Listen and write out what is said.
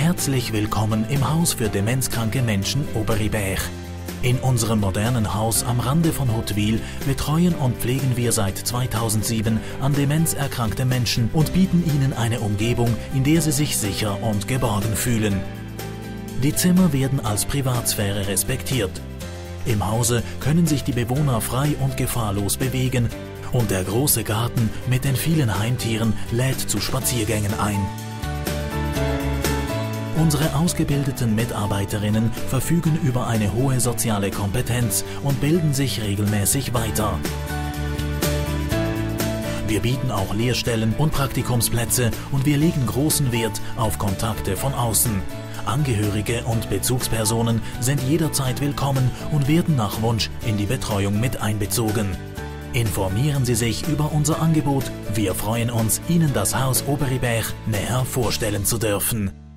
Herzlich willkommen im Haus für demenzkranke Menschen Oberriberg. In unserem modernen Haus am Rande von Huttwil betreuen und pflegen wir seit 2007 an Demenz erkrankte Menschen und bieten ihnen eine Umgebung, in der sie sich sicher und geborgen fühlen. Die Zimmer werden als Privatsphäre respektiert. Im Hause können sich die Bewohner frei und gefahrlos bewegen und der große Garten mit den vielen Heimtieren lädt zu Spaziergängen ein. Unsere ausgebildeten Mitarbeiterinnen verfügen über eine hohe soziale Kompetenz und bilden sich regelmäßig weiter. Wir bieten auch Lehrstellen und Praktikumsplätze und wir legen großen Wert auf Kontakte von außen. Angehörige und Bezugspersonen sind jederzeit willkommen und werden nach Wunsch in die Betreuung mit einbezogen. Informieren Sie sich über unser Angebot. Wir freuen uns, Ihnen das Haus Oberriberg näher vorstellen zu dürfen.